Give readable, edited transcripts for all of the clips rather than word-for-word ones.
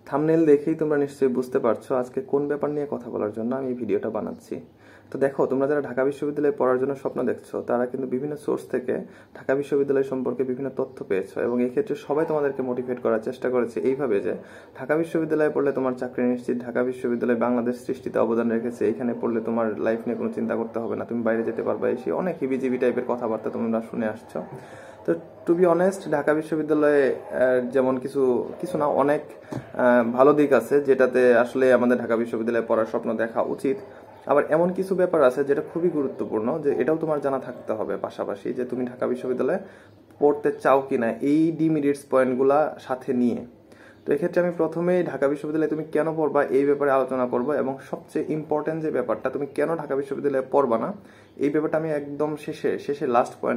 Thumbnail দেখেই তোমরা নিশ্চয়ই বুঝতে পারছো আজকে কোন ব্যাপার নিয়ে কথা বলার জন্য আমি এই ভিডিওটা বানাচ্ছি। তো দেখো, তোমরা যারা ঢাকা বিশ্ববিদ্যালয়ে পড়ার জন্য স্বপ্ন দেখছো তারা কিন্তু বিভিন্ন সোর্স থেকে ঢাকা বিশ্ববিদ্যালয় সম্পর্কে বিভিন্ন তথ্য পেয়েছো, এবং এই ক্ষেত্রে সবাই তোমাদেরকে মোটিভেট করার চেষ্টা করেছে এইভাবে যে ঢাকা বিশ্ববিদ্যালয়ে পড়লে তোমার চাকরি নিশ্চিত, ঢাকা বিশ্ববিদ্যালয় বাংলাদেশ সৃষ্টিতে অবদান রেখেছে, এখানে পড়লে তোমার লাইফ নিয়ে কোনো চিন্তা করতে হবে না, তুমি বাইরে যেতে পারবে, এই অনেক হিবিজিবি টাইপের কথাবার্তা তোমরা শুনে আসছো। তো টু বি অনেস্ট, ঢাকা বিশ্ববিদ্যালয়ে যেমন কিছু কিছু না অনেক ভালো দিক আছে যেটাতে আসলে আমাদের ঢাকা বিশ্ববিদ্যালয়ে পড়ার স্বপ্ন দেখা উচিত। আবার এমন কিছু ব্যাপার আছে যেটা খুবই গুরুত্বপূর্ণ, যে এটাও তোমার জানা থাকতে হবে পাশাপাশি, যে তুমি ঢাকা বিশ্ববিদ্যালয়ে পড়তে চাও কিনা এই ডিমেরিটস পয়েন্টগুলা সাথে নিয়ে। তো এক্ষেত্রে আমি প্রথমেই ঢাকা বিশ্ববিদ্যালয়ে তুমি কেন পড়বা এই ব্যাপারে আলোচনা করবো, এবং সবচেয়ে ইম্পর্টেন্ট যে ব্যাপারটা, তুমি কেন ঢাকা বিশ্ববিদ্যালয়ে পড়বা না এই ব্যাপারটা আমি একদম শেষে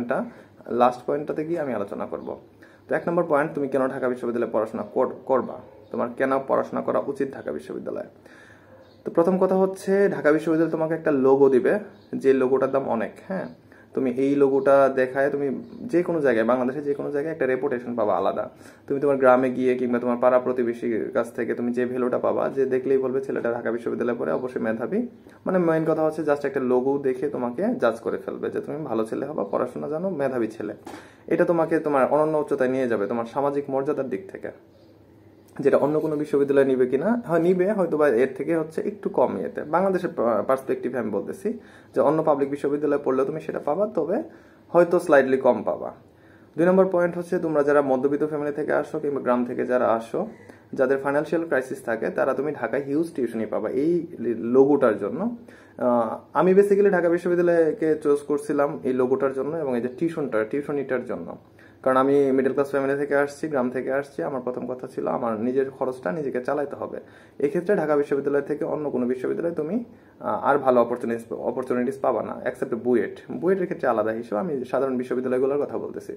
লাস্ট পয়েন্টটাতে গিয়ে আমি আলোচনা করব। তো 1 নম্বর পয়েন্ট, তুমি কেন ঢাকা বিশ্ববিদ্যালয়ে পড়াশোনা করবা, তোমার কেন পড়াশোনা করা উচিত ঢাকা বিশ্ববিদ্যালয়ে। তো প্রথম কথা হচ্ছে, ঢাকা বিশ্ববিদ্যালয় তোমাকে একটা লোগো দিবে, যে লোগোটার দাম অনেক। হ্যাঁ, তুমি এই লোগোটা দেখায় তুমি যে কোনো জায়গায়, বাংলাদেশে যে কোনো জায়গায় একটা রেপুটেশন পাবা আলাদা। তুমি তোমার গ্রামে গিয়ে কিংবা তোমার পাড়া প্রতিবেশীর কাছ থেকে তুমি যে ভ্যালুটা পাবা, যে দেখলেই বলবে ছেলেটা ঢাকা বিশ্ববিদ্যালয়ে পড়ে, অবশ্যই মেধাবী। মানে মেইন কথা হচ্ছে জাস্ট একটা লোগো দেখে তোমাকে জাজ করে ফেলবে যে তুমি ভালো ছেলে হবা, পড়াশোনা জানো, মেধাবী ছেলে। এটা তোমাকে তোমার অনন্য উচ্চতায় নিয়ে যাবে তোমার সামাজিক মর্যাদার দিক থেকে, যেটা অন্য কোনো বিশ্ববিদ্যালয় নিবে কিনা, নিবে হয়তো বা এর থেকে হচ্ছে একটু কম ইয়েতে। বাংলাদেশের পার্সপেক্টিভে আমি বলতেছি যে অন্য পাবলিক বিশ্ববিদ্যালয়ে পড়লেও তুমি সেটা পাবা, তবে হয়তো স্লাইডলি কম পাবা। 2 নম্বর পয়েন্ট হচ্ছে, তোমরা যারা মধ্যবিত্ত ফ্যামিলি থেকে আসো কিংবা গ্রাম থেকে যারা আসো, যাদের ফাইন্যান্সিয়াল ক্রাইসিস থাকে, তারা তুমি ঢাকায় হিউজ টিউশনই পাবা এই লোগোটার জন্য। আমি বেসিক্যালি ঢাকা বিশ্ববিদ্যালয়কে চুজ করছিলাম এই লোগোটার জন্য এবং এই যে টিউশনিটার জন্য। কারণ আমি মিডল ক্লাস ফ্যামিলি থেকে আসছি, গ্রাম থেকে আসছি, আমার প্রথম কথা ছিল আমার নিজের খরচটা নিজেকে চালাইতে হবে। এক্ষেত্রে ঢাকা বিশ্ববিদ্যালয় থেকে অন্য কোনো বিশ্ববিদ্যালয়ে তুমি আর ভালো অপরচুনিটিস পাবা না, এক্সেপ্ট বুয়েটের ক্ষেত্রে আলাদা হিসেবে আমি সাধারণ বিশ্ববিদ্যালয়গুলোর কথা বলতেছি।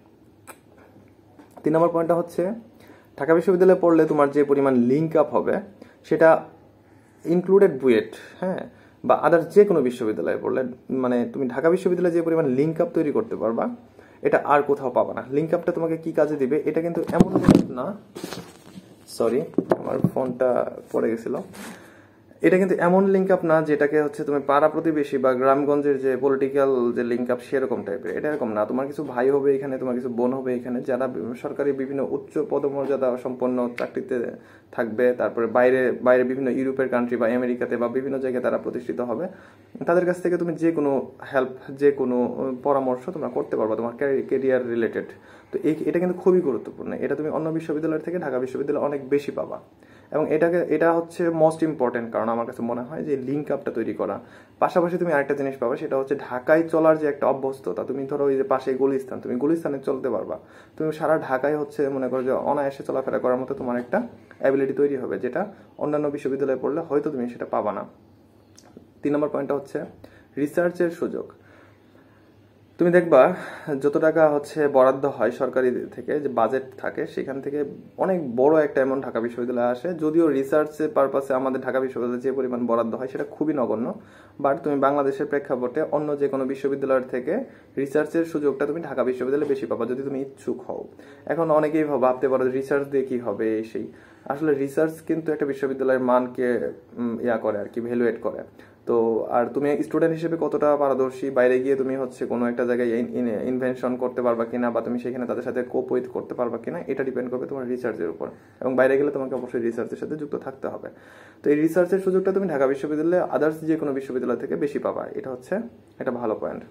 3 নম্বর পয়েন্টটা হচ্ছে, ঢাকা বিশ্ববিদ্যালয়ে পড়লে তোমার যে পরিমাণ লিঙ্ক আপ হবে সেটা ইনক্লুডেড বুয়েট, হ্যাঁ, বা আদার যে কোনো বিশ্ববিদ্যালয়ে পড়লে, মানে তুমি ঢাকা বিশ্ববিদ্যালয়ে যে পরিমাণ লিঙ্ক আপ তৈরি করতে পারবা এটা আর কোথাও পাবা না। লিঙ্ক আপটা তোমাকে কি কাজে দিবে, এটা কিন্তু এমন না, সরি আমার ফোনটা পড়ে গেছিল, এটা কিন্তু এমন লিঙ্ক আপ না যেটাকে হচ্ছে তুমি পাড়া প্রতিবেশী বা গ্রামগঞ্জের যে পলিটিক্যাল যে লিঙ্ক আপ সেরকম টাইপের। এটা এরকম না, তোমার কিছু ভাই হবে এখানে, তোমার কিছু বোন হবে এখানে, যারা সরকারি বিভিন্ন উচ্চ পদমর্যাদা সম্পন্ন চাকরিতে থাকবে, তারপরে বাইরে বিভিন্ন ইউরোপের কান্ট্রি বা আমেরিকাতে বা বিভিন্ন জায়গায় তারা প্রতিষ্ঠিত হবে। তাদের কাছ থেকে তুমি যে কোনো হেল্প, যে কোনো পরামর্শ তোমরা করতে পারবা তোমার ক্যারিয়ার রিলেটেড। তো এটা কিন্তু খুবই গুরুত্বপূর্ণ, এটা তুমি অন্য বিশ্ববিদ্যালয় থেকে ঢাকা বিশ্ববিদ্যালয়ে অনেক বেশি পাবা। এবং এটা হচ্ছে মোস্ট ইম্পর্টেন্ট, কারণ আমার কাছে মনে হয় যে লিঙ্ক আপটা তৈরি করা। পাশাপাশি তুমি আরেকটা জিনিস পাবা, সেটা হচ্ছে ঢাকায় চলার যে একটা অভ্যস্ততা। তুমি ধরো ওই যে পাশে গুলিস্তান, তুমি গুলিস্তানে চলতে পারবা, তুমি সারা ঢাকায় হচ্ছে মনে করো যে অনায়াসে চলাফেরা করার মতো তোমার একটা অ্যাবিলিটি তৈরি হবে, যেটা অন্যান্য বিশ্ববিদ্যালয়ে পড়লে হয়তো তুমি সেটা পাবা না। 3 নম্বর পয়েন্টটা হচ্ছে রিসার্চের সুযোগ। তুমি দেখবা যত টাকা হচ্ছে বরাদ্দ হয় সরকারি থেকে, যে বাজেট থাকে, সেখান থেকে অনেক বড় একটা অ্যামাউন্ট ঢাকা বিশ্ববিদ্যালয়ে আসে। যদিও রিসার্চের পারপাসে আমাদের ঢাকা বিশ্ববিদ্যালয়ে যে পরিমাণ বরাদ্দ হয় সেটা খুবই নগণ্য, বাট তুমি বাংলাদেশের প্রেক্ষাপটে অন্য যে কোনো বিশ্ববিদ্যালয়ের থেকে রিসার্চের সুযোগটা তুমি ঢাকা বিশ্ববিদ্যালয়ে বেশি পাবা যদি তুমি ইচ্ছুক হও। এখন অনেকেই ভাবতে পারো রিসার্চ দিয়ে কি হবে সেই, আসলে রিসার্চ কিন্তু একটা বিশ্ববিদ্যালয়ের মানকে করে আর কি, ভ্যালুয়েট করে। তো আর তুমি স্টুডেন্ট হিসেবে কতটা পারদর্শী, বাইরে গিয়ে তুমি হচ্ছে কোনো একটা জায়গায় ইনভেনশন করতে পারবা কিনা, বা তুমি সেখানে তাদের সাথে কোপওয়েট করতে পারবা কিনা, এটা ডিপেন্ড করবে তোমার রিসার্চের উপর। এবং বাইরে গেলে তোমাকে অবশ্যই রিসার্চের সাথে যুক্ত থাকতে হবে। তো এই রিসার্চের সুযোগটা তুমি ঢাকা বিশ্ববিদ্যালয়ে আদার্স যে কোনো বিশ্ববিদ্যালয় থেকে বেশি পাবা, এটা হচ্ছে একটা ভালো পয়েন্ট।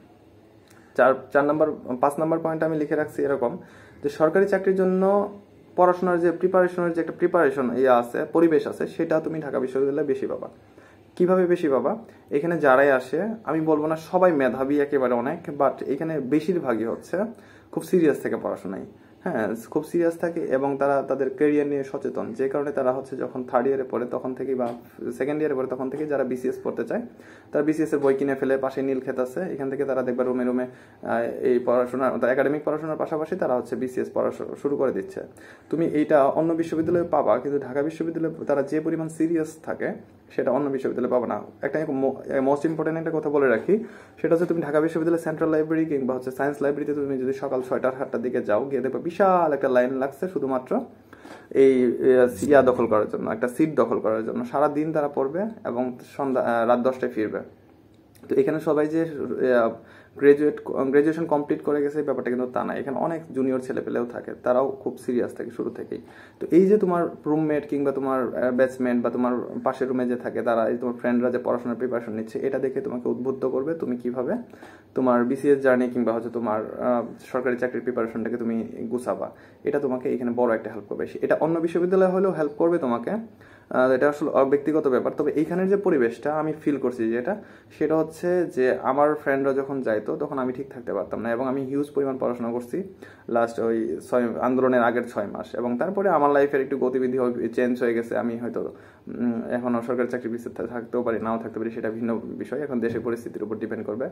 5 নম্বর পয়েন্ট আমি লিখে রাখছি এরকম, যে সরকারি চাকরির জন্য পড়াশোনার যে প্রিপারেশনের যে একটা পরিবেশ আছে, সেটা তুমি ঢাকা বিশ্ববিদ্যালয়ে বেশি পাবা। কিভাবে বেশি পাবা, এখানে যারাই আসে, আমি বলবো না সবাই মেধাবী একেবারে অনেক, বাট এখানে বেশিরভাগই হচ্ছে খুব সিরিয়াস থেকে পড়াশোনায়, হ্যাঁ খুব সিরিয়াস থাকে, এবং তারা তাদের ক্যারিয়ার নিয়ে সচেতন, যে কারণে তারা হচ্ছে যখন 3rd ইয়ারে পড়ে তখন থেকেই বা 2nd ইয়ারে পড়ে তখন থেকে যারা বিসিএস পড়তে চায় তারা বিসিএস এর বই কিনে ফেলে, পাশে নীল ক্ষেত আছে, এখান থেকে তারা দেখবে রুমে এই পড়াশোনা, একাডেমিক পড়াশোনার পাশাপাশি তারা হচ্ছে বিসিএস পড়া শুরু করে দিচ্ছে। তুমি এইটা অন্য বিশ্ববিদ্যালয়ে পাবা, কিন্তু ঢাকা বিশ্ববিদ্যালয়ে তারা যে পরিমাণ সিরিয়াস থাকে সেটা অন্য বিশ্ববিদ্যালয়ে পাবা না। একটা মোস্ট ইম্পর্টেন্ট একটা কথা বলে রাখি, সেটা হচ্ছে তুমি ঢাকা বিশ্ববিদ্যালয়ের সেন্ট্রাল লাইব্রেরি কিংবা হচ্ছে সায়েন্স লাইব্রেরিতে তুমি যদি সকাল 6টা 7টার দিকে যাও, গিয়ে দেখবে বিশাল একটা লাইন লাগছে শুধুমাত্র এই দখল করার জন্য, একটা সিট দখল করার জন্য। সারা দিন তারা পড়বে এবং সন্ধ্যা রাত 10টায় ফিরবে। তো এখানে সবাই যে গ্রাজুয়েশন কমপ্লিট করে গেছে ব্যাপারটা কিন্তু তা না। এখানে অনেক জুনিয়র ছেলেপেলেও থাকে, তারাও খুব সিরিয়াস থাকে শুরু থেকেই। তো এই যে তোমার রুমমেট কিংবা তোমার ব্যাচমেট বা তোমার পাশের রুমে যে থাকে, তারা এই তোমার ফ্রেন্ডরা যে পড়াশোনার প্রিপারেশন নিচ্ছে, এটা দেখে তোমাকে উদ্বুদ্ধ করবে তুমি কিভাবে তোমার বিসিএস জার্নি কিংবা হচ্ছে তোমার সরকারি চাকরির প্রিপারেশনটাকে তুমি গুছাবা। এটা তোমাকে এখানে বড় একটা হেল্প করবে। এটা অন্য বিশ্ববিদ্যালয় হলেও হেল্প করবে তোমাকে, এটা আসলে ব্যক্তিগত ব্যাপার। তবে এইখানের যে পরিবেশটা আমি ফিল করছি যেটা, সেটা হচ্ছে যে আমার ফ্রেন্ডরা যখন যাইতো তখন আমি ঠিক থাকতে পারতাম না, এবং আমি হিউজ পরিমাণ পড়াশোনা করছি লাস্ট ওই আন্দোলনের আগের 6 মাস, এবং তারপরে আমার লাইফের একটু গতিবিধি চেঞ্জ হয়ে গেছে। আমি হয়তো এখনো সরকারি চাকরি পিছিয়ে থাকতেও পারি, নাও থাকতে পারি, সেটা ভিন্ন বিষয়, এখন দেশের পরিস্থিতির উপর ডিপেন্ড করবে।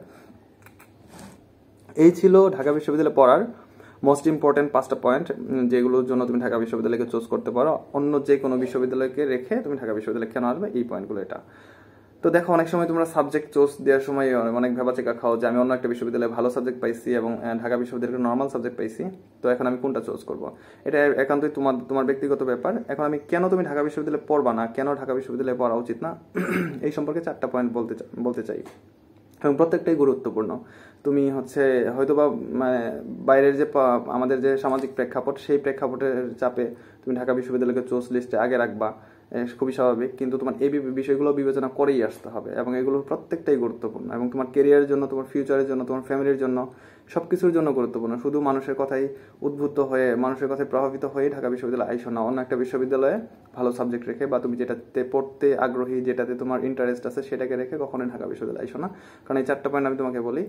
এই ছিল ঢাকা বিশ্ববিদ্যালয়ে পড়ার মোস্ট ইম্পর্টেন্ট 5টা পয়েন্ট, যেগুলোর জন্য তুমি ঢাকা বিশ্ববিদ্যালয়কে চুজ করতে পারো। অন্য যে কোনো বিশ্ববিদ্যালয়কে রেখে তুমি ঢাকা বিশ্ববিদ্যালয়ে কেন আসবে, এই পয়েন্টগুলো এটা। তো দেখো, অনেক সময় তোমরা সাবজেক্ট চুজ দেওয়ার সময় অনেক ভেবাচেকা খাও যে আমি অন্য একটা বিশ্ববিদ্যালয়ে ভালো সাবজেক্ট পাইছি এবং ঢাকা বিশ্ববিদ্যালয়ে নর্মাল সাবজেক্ট পাইছি, তো এখন আমি কোনটা চুজ করবো। এটা একান্তই তোমার ব্যক্তিগত ব্যাপার। এখন আমি কেন তুমি ঢাকা বিশ্ববিদ্যালয়ে পড়বা না, কেন ঢাকা বিশ্ববিদ্যালয়ে পড়া উচিত না, এই সম্পর্কে 4টা পয়েন্ট বলতে চাই, এবং প্রত্যেকটাই গুরুত্বপূর্ণ। তুমি হচ্ছে হয়তোবা মানে বাইরের যে আমাদের যে সামাজিক প্রেক্ষাপট, সেই প্রেক্ষাপটের চাপে তুমি ঢাকা বিশ্ববিদ্যালয়কে চুজ লিস্টে আগে রাখবা, খুবই স্বাভাবিক। কিন্তু তোমার এই বিষয়গুলো বিবেচনা করেই আসতে হবে, এবং এগুলো প্রত্যেকটাই গুরুত্বপূর্ণ, এবং তোমার কেরিয়ারের জন্য, তোমার ফিউচারের জন্য, তোমার ফ্যামিলির জন্য, সবকিছুর জন্য গুরুত্বপূর্ণ। শুধু মানুষের কথাই উদ্বুদ্ধ হয়ে, মানুষের কথায় প্রভাবিত হয়ে ঢাকা বিশ্ববিদ্যালয়ে আইসো না। অন্য একটা বিশ্ববিদ্যালয়ে ভালো সাবজেক্ট রেখে বা তুমি যেটাতে পড়তে আগ্রহী, যেটাতে তোমার ইন্টারেস্ট আছে, সেটাকে রেখে কখনোই ঢাকা বিশ্ববিদ্যালয়ে আইসো না। কারণ এই 4টা পয়েন্ট আমি তোমাকে বলি।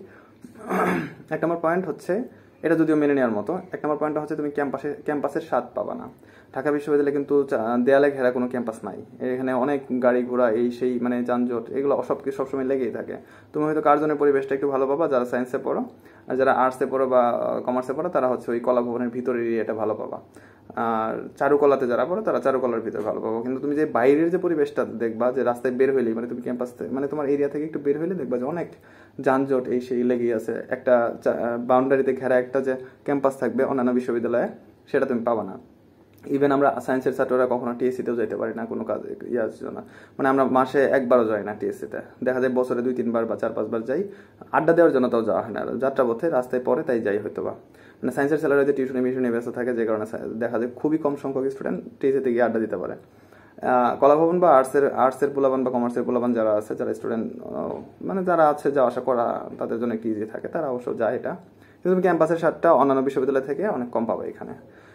1 নম্বর পয়েন্ট হচ্ছে, এটা যদিও মেনে নেওয়ার মতো, 1 নম্বর পয়েন্টটা হচ্ছে তুমি ক্যাম্পাসের স্বাদ পাবা না। ঢাকা বিশ্ববিদ্যালয়ে কিন্তু দেয়ালে ঘেরা কোনো ক্যাম্পাস নাই। এখানে অনেক গাড়ি ঘোড়া, এই সেই মানে যানজট, এগুলো সবসময় লেগেই থাকে। তুমি হয়তো কার্জনের পরিবেশটা একটু ভালো পাবা যারা সায়েন্সে পড়ো, আর যারা আর্টসে পড়ো বা কমার্সে পড়ো তারা হচ্ছে ওই কলা ভবনের ভিতরের এরিয়াটা ভালো পাবা। আর চারুকলাতে যারা পড়ো তারা চারুকলার ভিতরে ভালো পাবো। কিন্তু তুমি যে বাইরের যে পরিবেশটা দেখবা, যে রাস্তায় বের হইলেই মানে তুমি ক্যাম্পাস মানে তোমার এরিয়া থেকে একটু বের হইলে দেখবা যে অনেক যানজট এই সেই লেগেই আছে। একটা বাউন্ডারিতে ঘেরা একটা যে ক্যাম্পাস থাকবে অন্যান্য বিশ্ববিদ্যালয়ে, সেটা তুমি পাবা না। ইভেন আমরা সায়েন্সের ছাত্ররা কখনো টিএসসিতেও যাইতে পারি না কোনো কাজ ইয়ার জন্য, মানে আমরা মাসে একবারও যাই না টিএসসিতে, দেখা যায় বছরে 2-3 বার বা 4-5 বার যাই। আড্ডা দেওয়ার জন্য তাও যাওয়া হয় না, যাত্রাপথে রাস্তায় পরে তাই যাই হয়তো বা। মানে সায়েন্সের ছেলেরা যে টিউশনে মিশনে ব্যস্ত থাকে, যে কারণে দেখা যায় খুবই কম সংখ্যক স্টুডেন্ট টিএসসিতে গিয়ে আড্ডা দিতে পারে। কলাভবন বা আর্টসের পোলাবান বা কমার্সের পোলাবান যারা আছে, যারা স্টুডেন্ট মানে যারা আছে যাওয়া আসা করা তাদের জন্য একটু ইজি থাকে, তারা অবশ্য যায় এটা। কিন্তু তুমি ক্যাম্পাসের স্বাদটা অন্যান্য বিশ্ববিদ্যালয় থেকে অনেক কম পাবে এখানে।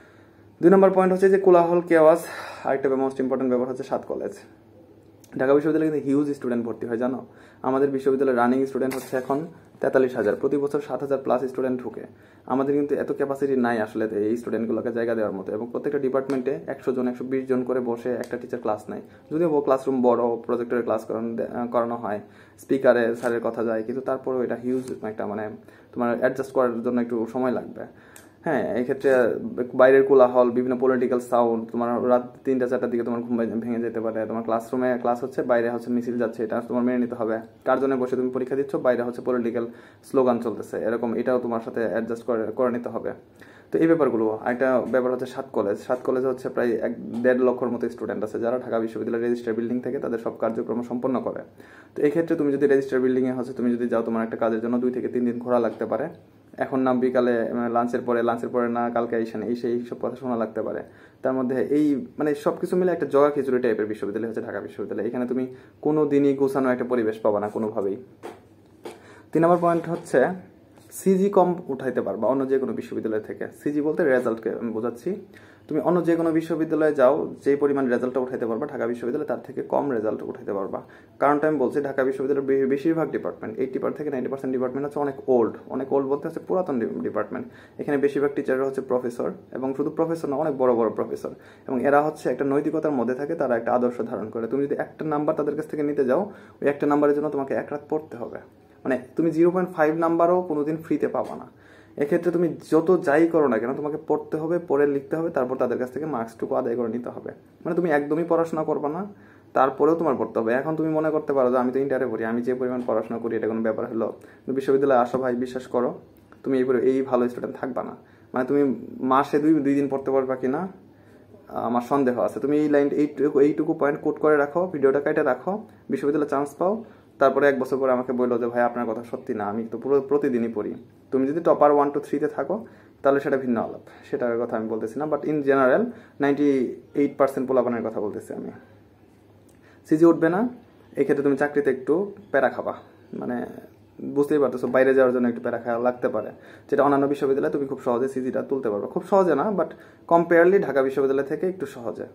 2 নম্বর পয়েন্ট হচ্ছে যে কোলাহল, কেওয়াজ। আরেকটা মোস্ট ইম্পর্টেন্ট ব্যাপার হচ্ছে 7 কলেজ। ঢাকা বিশ্ববিদ্যালয়ে কিন্তু হিউজ স্টুডেন্ট ভর্তি হয়, জানো? আমাদের বিশ্ববিদ্যালয়ের রানিং স্টুডেন্ট হচ্ছে এখন 43,000, প্রতি বছর 7,000+ স্টুডেন্ট ঢুকে। আমাদের কিন্তু এত ক্যাপাসিটি নাই আসলে এই স্টুডেন্টগুলোকে জায়গা দেওয়ার মতো, এবং প্রত্যেকটা ডিপার্টমেন্টে 100 জন 120 জন করে বসে একটা টিচার ক্লাস নেয়। যদিও ক্লাসরুম বড়, প্রজেক্টরে ক্লাস করানো হয়, স্পিকারে স্যারের কথা যায়, কিন্তু তারপরেও এটা হিউজ একটা মানে তোমার অ্যাডজাস্ট করার জন্য একটু সময় লাগবে। হ্যাঁ, এই ক্ষেত্রে বাইরের কোলাহল, বিভিন্ন পলিটিক্যাল সাউন্ড, তোমার রাত 3টা-4টার দিকে তোমার ঘুম ভেঙে যেতে পারে। তোমার ক্লাসরুমে ক্লাস হচ্ছে, বাইরে হচ্ছে মিছিল যাচ্ছে, এটা তোমার মেনে নিতে হবে। কার্জনে বসে তুমি পরীক্ষা দিচ্ছ, বাইরে হচ্ছে পলিটিক্যাল স্লোগান চলতেছে, এরকম এটাও তোমার সাথে অ্যাডজাস্ট করে নিতে হবে। তো এই ব্যাপারগুলো। একটা ব্যাপার হচ্ছে 7 কলেজ। 7 কলেজে হচ্ছে প্রায় 1.5 লক্ষর মতো স্টুডেন্ট আছে, যারা ঢাকা বিশ্ববিদ্যালয়ের রেজিস্টার বিল্ডিং থেকে তাদের সব কার্যক্রম সম্পন্ন করে। তো এই ক্ষেত্রে তুমি যদি রেজিস্টার বিল্ডিংয়ে হচ্ছে তুমি যদি যাও, তোমার একটা কাজের জন্য 2 থেকে 3 দিন ঘোরা লাগতে পারে। এখন না বিকালে লাঞ্চের পরে না কালকে আইসেন, এই সব কথা শোনা লাগতে পারে। তার মধ্যে এই মানে সবকিছু মিলে একটা জগা খিচুড়ি টাইপের বিশ্ববিদ্যালয় হচ্ছে ঢাকা বিশ্ববিদ্যালয়। এখানে তুমি কোনো দিনই গোছানো একটা পরিবেশ পাবা না কোনোভাবেই। 3 নম্বর পয়েন্ট হচ্ছে সিজি কম উঠাইতে পারবা অন্য যে কোনো বিশ্ববিদ্যালয় থেকে। সিজি বলতে রেজাল্টকে আমি বোঝাচ্ছি। তুমি অন্য যে কোনো বিশ্ববিদ্যালয়ে যাও, যে পরিমাণ রেজাল্টটা উঠাইতে পারবা ঢাকা বিশ্ববিদ্যালয়ে তার থেকে কম রেজাল্ট উঠাইতে পারবা। কারণটা আমি বলছি, ঢাকা বিশ্ববিদ্যালয়ের বেশিরভাগ ডিপার্টমেন্ট, 80% থেকে 90% ডিপার্টমেন্ট হচ্ছে অনেক ওল্ড বলতে হচ্ছে পুরাতন ডিপার্টমেন্ট। এখানে বেশিরভাগ টিচাররা হচ্ছে প্রফেসর, এবং শুধু প্রফেসর না, অনেক বড় বড় প্রফেসর, এবং এরা হচ্ছে একটা নৈতিকতার মধ্যে থাকে, তারা একটা আদর্শ ধারণ করে। তুমি যদি একটা নাম্বার তাদের কাছ থেকে নিতে যাও, ওই একটা নাম্বারের জন্য তোমাকে 1 রাত পড়তে হবে। মানে তুমি 0.5 নাম্বারও কোনোদিন ফ্রিতে পাবা না। এক্ষেত্রে তুমি যত যাই করো না কেন, তোমাকে পড়তে হবে, পড়ে লিখতে হবে, তারপর তাদের কাছ থেকে মার্কসটুকু আদায় করে নিতে হবে। মানে তুমি একদমই পড়াশোনা করবা না, তারপরেও তোমার পড়তে হবে। এখন তুমি মনে করতে পারো যে আমি তো ইন্টারে পড়ি, আমি যে পরিমাণ পড়াশোনা করি এটা কোনো ব্যাপার হলো। বিশ্ববিদ্যালয়ে আসো ভাই, বিশ্বাস করো তুমি এই ভালো স্টুডেন্ট থাকবা না। মানে তুমি মাসে 2 দিন পড়তে পারবা কিনা আমার সন্দেহ আছে। তুমি এই লাইন এইটুকু পয়েন্ট কোট করে রাখো, ভিডিওটা কেটে রাখো, বিশ্ববিদ্যালয়ে চান্স পাও, তারপরে 1 বছর পরে আমাকে বললো যে ভাই আপনার কথা সত্যি না, আমি তো পুরো প্রতিদিনই পড়ি। তুমি যদি টপার 1 to 3 থাকো তাহলে সেটা ভিন্ন আলাপ, সেটার কথা আমি বলতেছি না। বাট ইন জেনারেল 98% পোলাপানের কথা বলতেছি আমি। সিজি উঠবে না, এই ক্ষেত্রে তুমি চাকরিতে একটু প্যারা খাবা, মানে বুঝতেই পারতেছো, বাইরে যাওয়ার জন্য একটু প্যারা খাওয়া লাগতে পারে, যেটা অন্যান্য বিশ্ববিদ্যালয়ে তুমি খুব সহজে সিজিটা তুলতে পারবে। খুব সহজে না, বাট কম্পেয়ারলি ঢাকা বিশ্ববিদ্যালয় থেকে একটু সহজে।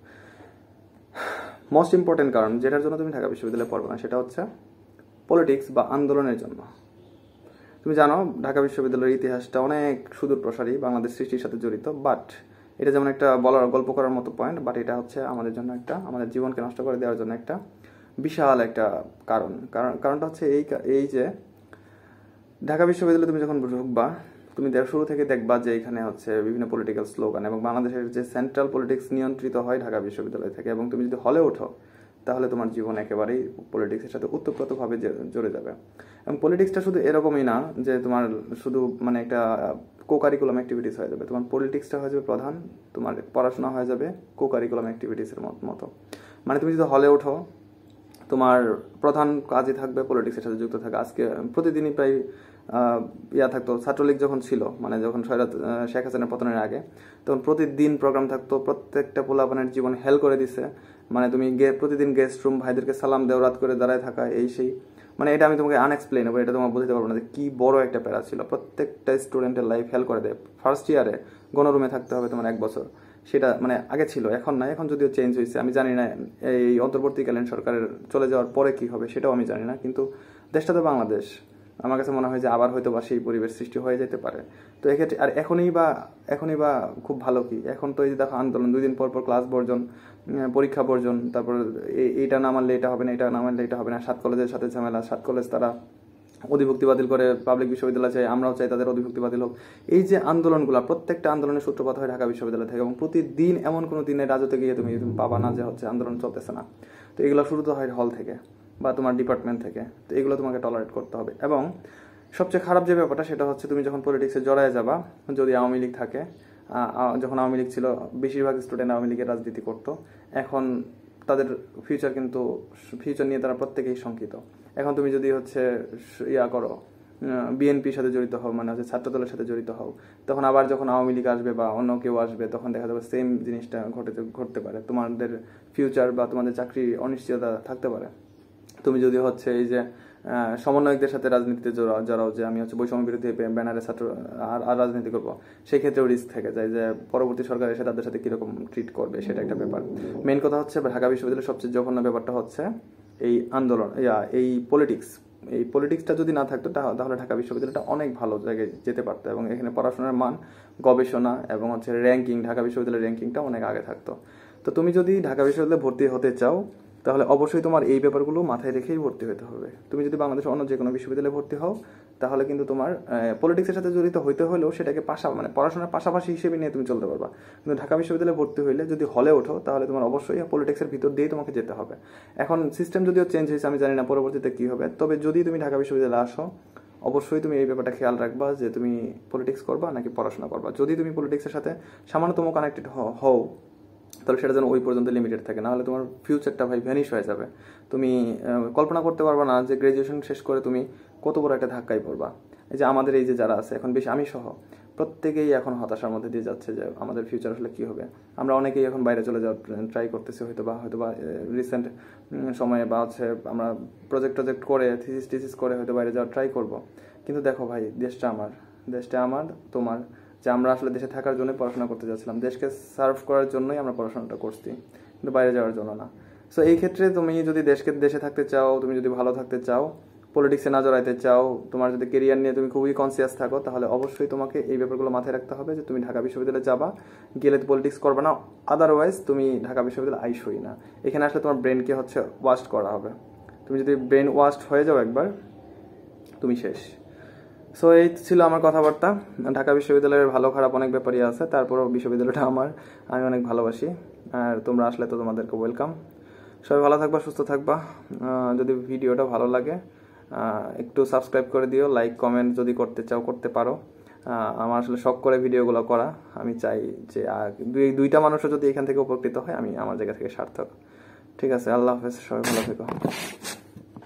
মোস্ট ইম্পর্টেন্ট কারণ যেটার জন্য তুমি ঢাকা বিশ্ববিদ্যালয়ে পড়বে না, সেটা হচ্ছে পলিটিক্স বা আন্দোলনের জন্য। তুমি জানো ঢাকা বিশ্ববিদ্যালয়ের ইতিহাসটা অনেক সুদূর প্রসারী, বাংলাদেশ সৃষ্টির সাথে জড়িত। বাট এটা যেমন একটা বলার গল্প করার মতো পয়েন্ট, বাট এটা হচ্ছে আমাদের জন্য একটা, আমাদের জীবনকে নষ্ট করে দেওয়ার জন্য একটা বিশাল একটা কারণটা হচ্ছে এই যে ঢাকা বিশ্ববিদ্যালয়ে তুমি যখন ঢুকবা, তুমি শুরু থেকে দেখবা যে এখানে হচ্ছে বিভিন্ন পলিটিক্যাল স্লোগান, এবং বাংলাদেশের যে সেন্ট্রাল পলিটিক্স নিয়ন্ত্রিত হয় ঢাকা বিশ্ববিদ্যালয় থেকে। এবং তুমি যদি হলে ওঠো তাহলে তোমার জীবন একেবারেই পলিটিক্সের সাথে ওতপ্রোতভাবে জড়ে যাবে। এবং পলিটিক্সটা শুধু এরকমই না যে তোমার শুধু মানে একটা কোকারিকুলাম অ্যাক্টিভিটিস হয়ে যাবে, তোমার পলিটিক্সটা হয়ে যাবে প্রধান, তোমার পড়াশোনা হয়ে যাবে কোকারিকুলাম অ্যাক্টিভিটিসের মতো। মানে তুমি যদি হলে ওঠো, তোমার প্রধান কাজই থাকবে পলিটিক্সের সাথে যুক্ত থাকা। আজকে প্রতিদিনই প্রায় থাকতো, ছাত্রলীগ যখন ছিল, মানে যখন শেখ হাসিনার পতনের আগে, তখন প্রতিদিন প্রোগ্রাম থাকতো, প্রত্যেকটা পোলাপানের জীবন হেল করে দিছে। মানে তুমি প্রতিদিন গেস্ট রুম, ভাইদেরকে সালাম দেও, রাত করে দাঁড়ায় থাকা, এই সেই, মানে এটা আমি তোমাকে আনএক্সপ্লেনেবল, এটা তোমার বুঝতে পারবো না যে কি বড় একটা প্যারা ছিল। প্রত্যেকটা স্টুডেন্টের লাইফ হেল করে দেয়। ফার্স্ট ইয়ারে গণরুমে থাকতে হবে তোমার 1 বছর, সেটা মানে আগে ছিল, এখন না, এখন যদিও চেঞ্জ হয়েছে। আমি জানি না এই অন্তর্বর্তীকালীন সরকারের চলে যাওয়ার পরে কি হবে, সেটাও আমি জানি না, কিন্তু দেশটা তো বাংলাদেশ। আমার কাছে মনে হয় যে আবার হয়তো বা সেই পরিবেশ সৃষ্টি হয়ে যেতে পারে। তো এক্ষেত্রে আর এখনই বা খুব ভালো কি, এখন তো এই যে দেখো আন্দোলন, 2 দিন পর ক্লাস বর্জন, পরীক্ষা বর্জন, তারপর এইটা না মানলে এটা হবে না, এটা না মানলে এটা হবে না। 7 কলেজের সাথে ঝামেলা, 7 কলেজ তারা অধিভুক্তি বাতিল করে, পাবলিক বিশ্ববিদ্যালয় চাই, আমরাও চাই তাদের অধিভুক্তি বাতিল হোক। এই যে আন্দোলনগুলো, প্রত্যেকটা আন্দোলনের সূত্রপাত হয় ঢাকা বিশ্ববিদ্যালয় থেকে। এবং প্রতিদিন এমন কোনো দিনে রাজতে গিয়ে তুমি পাবা না যে হচ্ছে আন্দোলন চলতেছে না। তো এগুলো শুরু তো হয় হল থেকে বা তোমার ডিপার্টমেন্ট থেকে। তো এগুলো তোমাকে টলারেট করতে হবে। এবং সবচেয়ে খারাপ যে ব্যাপারটা, সেটা হচ্ছে তুমি যখন পলিটিক্সে জড়ায় যাবা, যদি আওয়ামী লীগ থাকে, যখন আওয়ামী লীগ ছিল বেশিরভাগ স্টুডেন্ট আওয়ামী লীগের রাজনীতি করতো, এখন তাদের ফিউচার নিয়ে তারা প্রত্যেকেই শঙ্কিত। এখন তুমি যদি হচ্ছে করো, বিএনপির সাথে জড়িত হও, মানে হচ্ছে ছাত্রদলের সাথে জড়িত হও, তখন আবার যখন আওয়ামী লীগ আসবে বা অন্য কেউ আসবে, তখন দেখা যাবে সেম জিনিসটা ঘটতে পারে। তোমাদের ফিউচার বা তোমাদের চাকরি অনিশ্চয়তা থাকতে পারে। তুমি যদি হচ্ছে এই যে সমন্বয়কদের সাথে রাজনীতিতে জড়াও, যে আমি হচ্ছে বৈষম্য বিরোধী ব্যানারে ছাত্র আর রাজনীতি করবো, সেই ক্ষেত্রেও রিস্ক থেকে যায় যে পরবর্তী সরকার এসে তাদের সাথে কিরকম ট্রিট করবে, সেটা একটা ব্যাপার। মেইন কথা হচ্ছে ঢাকা বিশ্ববিদ্যালয়ের সবচেয়ে জঘন্য ব্যাপারটা হচ্ছে এই আন্দোলন, এই পলিটিক্সটা যদি না থাকতো তাহলে ঢাকা বিশ্ববিদ্যালয়টা অনেক ভালো জায়গায় যেতে পারতো, এবং এখানে পড়াশোনার মান, গবেষণা এবং হচ্ছে র্যাঙ্কিং, ঢাকা বিশ্ববিদ্যালয়ের র্যাঙ্কিংটা অনেক আগে থাকতো। তো তুমি যদি ঢাকা বিশ্ববিদ্যালয়ে ভর্তি হতে চাও, তাহলে অবশ্যই তোমার এই ব্যাপারগুলো মাথায় রেখেই ভর্তি হতে হবে। তুমি যদি বাংলাদেশের অন্য যে কোনো বিশ্ববিদ্যালয়ে ভর্তি হও, তাহলে কিন্তু তোমার পলিটিক্সের সাথে জড়িত হইতে হলেও সেটাকে মানে পড়াশোনার পাশাপাশি হিসেবে নিয়ে তুমি চলতে পারবা। কিন্তু ঢাকা বিশ্ববিদ্যালয়ে ভর্তি হইলে যদি হলে ওঠো, তাহলে তোমার অবশ্যই পলিটিক্সের ভিতর দিয়েই তোমাকে যেতে হবে। এখন সিস্টেম যদিও চেঞ্জ হয়েছে, আমি জানি না পরবর্তীতে কি হবে, তবে যদি তুমি ঢাকা বিশ্ববিদ্যালয়ে আসো, অবশ্যই তুমি এই ব্যাপারটা খেয়াল রাখবা যে তুমি পলিটিক্স করবা নাকি পড়াশোনা করবা। যদি তুমি পলিটিক্সের সাথে সামান্যতম কানেক্টেড হও, তাহলে সেটা যেন ওই পর্যন্ত লিমিটেড থাকে, না হলে তোমার ফিউচারটা ভাই ভ্যানিশ হয়ে যাবে। তুমি কল্পনা করতে পারবা না যে গ্রাজুয়েশন শেষ করে তুমি কত বড় একটা ধাক্কায় পড়বা। এই যে আমাদের এই যে যারা আছে এখন, বেশি আমি সহ প্রত্যেকেই এখন হতাশার মধ্যে দিয়ে যাচ্ছে যে আমাদের ফিউচার আসলে কি হবে। আমরা অনেকেই এখন বাইরে চলে যাওয়ার ট্রাই করতেছি, হয়তো বা রিসেন্ট সময়ে বা হচ্ছে আমরা প্রজেক্ট করে থিসিস করে হয়তো বাইরে যাওয়ার ট্রাই করব। কিন্তু দেখো ভাই, দেশটা আমার, তোমার, যে আমরা আসলে দেশে থাকার জন্য পড়াশোনা করতে যাচ্ছিলাম, দেশকে সার্ভ করার জন্যই আমরা পড়াশোনাটা করছি, কিন্তু বাইরে যাওয়ার জন্য না। সো এই ক্ষেত্রে তুমি যদি দেশে থাকতে চাও, তুমি যদি ভালো থাকতে চাও, পলিটিক্সে না জড়াইতে চাও, তোমার যদি কেরিয়ার নিয়ে তুমি খুবই কনসিয়াস থাকো, তাহলে অবশ্যই তোমাকে এই ব্যাপারগুলো মাথায় রাখতে হবে যে তুমি ঢাকা বিশ্ববিদ্যালয়ে যাবা, গেলে পলিটিক্স করবে না, আদারওয়াইজ তুমি ঢাকা বিশ্ববিদ্যালয়ে আইসই না। এখানে আসলে তোমার ব্রেনকে হচ্ছে ওয়াশ করা হবে। তুমি যদি ব্রেন ওয়াশ হয়ে যাও একবার, তুমি শেষ। সো এই ছিল আমার কথাবার্তা। ঢাকা বিশ্ববিদ্যালয়ের ভালো খারাপ অনেক ব্যাপারই আছে, তারপরও বিশ্ববিদ্যালয়টা আমি অনেক ভালোবাসি, আর তোমরা আসলে তো তোমাদেরকে ওয়েলকাম। সবাই ভালো থাকবা, সুস্থ থাকবা। যদি ভিডিওটা ভালো লাগে একটু সাবস্ক্রাইব করে দিও, লাইক কমেন্ট যদি করতে চাও করতে পারো। আমার আসলে শখ করে ভিডিওগুলো করা। আমি চাই যে দুইটা মানুষও যদি এখান থেকে উপকৃত হয় আমি আমার জায়গা থেকে সার্থক। ঠিক আছে, আল্লাহ হাফেজ, সবাই ভালো থেকো।